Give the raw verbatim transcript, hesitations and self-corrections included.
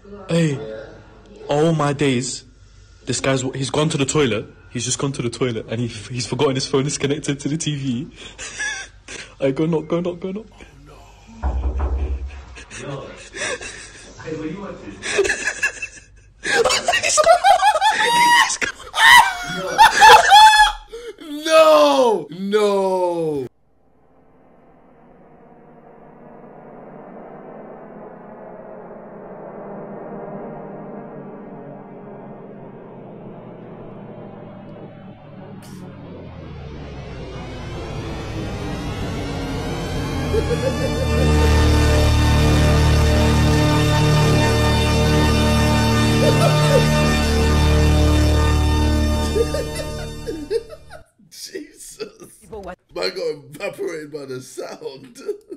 Hey, oh my days. This guy's, he's gone to the toilet. He's just gone to the toilet and he, he's forgotten his phone is connected to the T V. I go knock, go knock, go knock. Yo. Hey, what are you watching? No! No! Jesus. Man got evaporated by the sound.